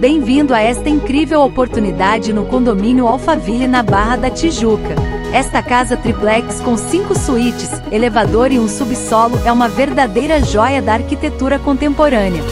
Bem-vindo a esta incrível oportunidade no condomínio Alphaville na Barra da Tijuca. Esta casa triplex com 5 suítes, elevador e um subsolo é uma verdadeira joia da arquitetura contemporânea.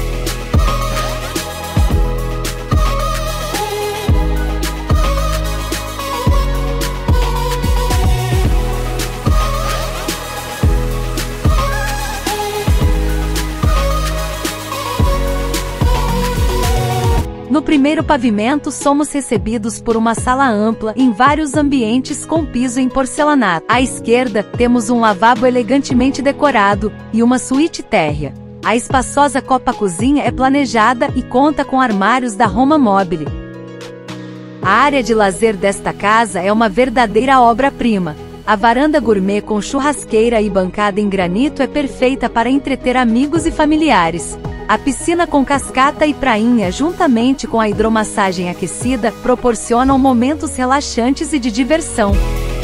No primeiro pavimento somos recebidos por uma sala ampla em vários ambientes com piso em porcelanato. À esquerda, temos um lavabo elegantemente decorado e uma suíte térrea. A espaçosa copa-cozinha é planejada e conta com armários da Roma Mobile. A área de lazer desta casa é uma verdadeira obra-prima. A varanda gourmet com churrasqueira e bancada em granito é perfeita para entreter amigos e familiares. A piscina com cascata e prainha, juntamente com a hidromassagem aquecida, proporcionam momentos relaxantes e de diversão.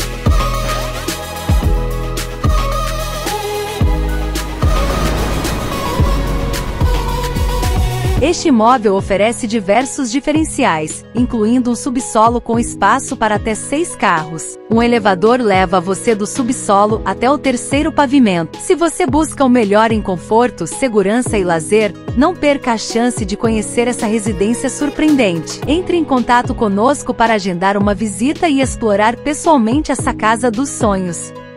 Este imóvel oferece diversos diferenciais, incluindo um subsolo com espaço para até 6 carros. Um elevador leva você do subsolo até o 3º pavimento. Se você busca o melhor em conforto, segurança e lazer, não perca a chance de conhecer essa residência surpreendente. Entre em contato conosco para agendar uma visita e explorar pessoalmente essa casa dos sonhos.